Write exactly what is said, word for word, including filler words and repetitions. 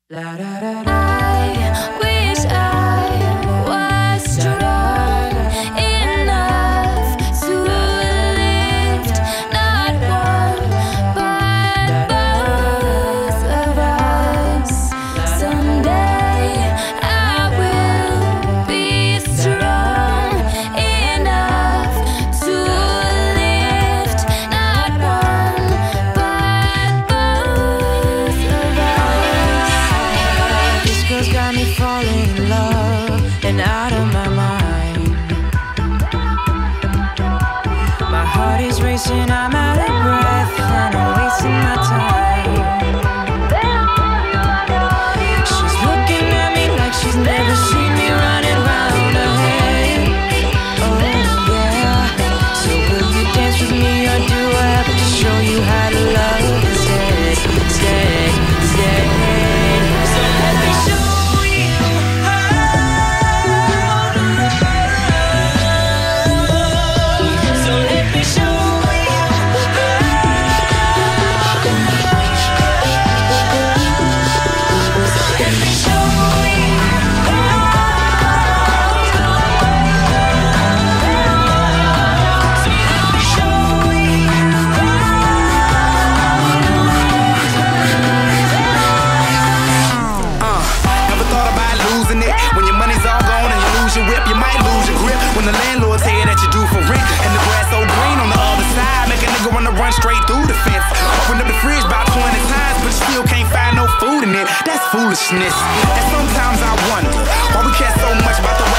I wish I was strong enough to lift not one but both of us. Someday I will be strong enough to lift not one but both of us. This girl's got me falling in love and out of my mind. My heart is racing, I'm out of breath, and I'm wasting my time. She's looking at me like she's never seen me running round her head. Oh yeah. So will you dance with me, or do I have to show you how to love instead, instead, instead? So let me show you how to love. So let me show you how to love. So let me show you Never thought about losing it. When your money's all gone and you lose your whip, you might lose your grip. When the landlord tell you that you do for rent, and the grass so green on the other side, make a nigga wanna run straight through the fence. Open up the fridge about twenty times, but you still can't find no food in it. That's foolishness. And sometimes I wonder why we care so much about the